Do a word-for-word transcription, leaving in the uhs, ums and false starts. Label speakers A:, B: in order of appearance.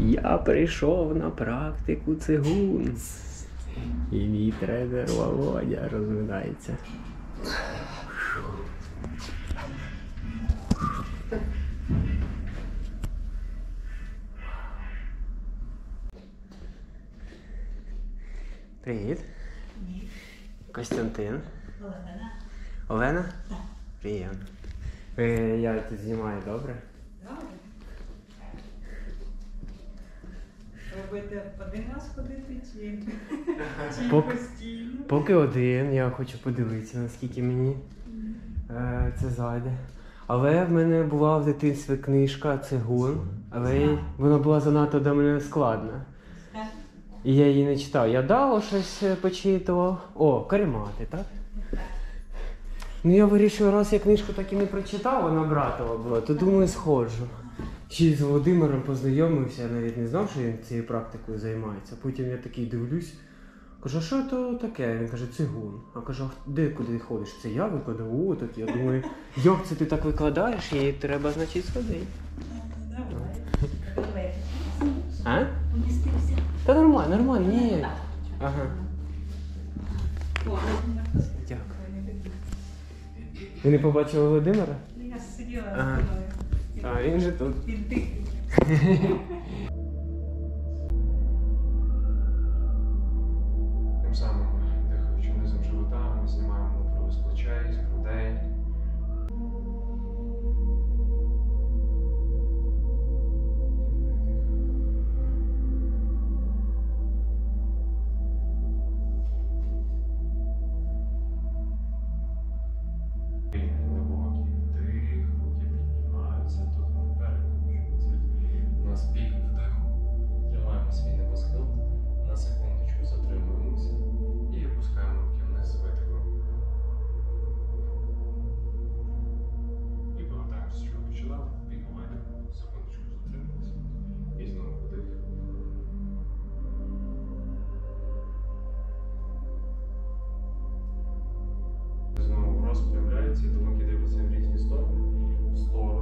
A: Я прийшов на практику цигун. І мій тренер Володя розминається. Привіт.
B: Ні.
A: Костянтин.
B: Олена.
A: Олена?
B: Так.
A: Приємно. Ви, я тут знімаю, добре?
B: Добре. Ви будете один раз ходити чи, чи
A: Поки-
B: постійно?
A: Поки один, я хочу подивитися, наскільки мені е, це зайде. Але в мене була в дитинстві книжка «Цигун», але вона була занадто для мене складна.
B: Так.
A: І я її не читав. Я дав щось почитував. О, каремати, так? Ну я вирішив, раз я книжку так і не прочитав, вона братова була, то думаю, сходжу. Ще з Володимиром познайомився, я навіть не знав, що він цією практикою займається. Потім я такий дивлюсь, кажу, а що то таке? Він каже, цигун. А кажу, а де куди ти ходиш? Це я викладав, о, так я думаю, як це ти так викладаєш, їй треба, значить, сходити.
B: Давай.
A: А?
B: Помістився.
A: Та нормально, нормально, ні. Ага. Дякую. Ви не побачили Володимира?
B: Я сиділа
A: Ага.
B: з тобою.
A: А, він же тут.
B: Він тихий.
C: Тим самим, дихаючи низом живота, ми знімаємо напругу з плечей, з грудей. І глибокий вдих, руки піднімаються, тут вони перекручуються. У нас пік вдиху. Тримаємо свій небосхил, на секундочку затримуємося і опускаємо руки вниз з видихом. І повертаємося чого починав, пік видиху, секундочку затримуємося і знову вдих. Знову розпрямляється, і думки дивляться в різні сторони, в сторону.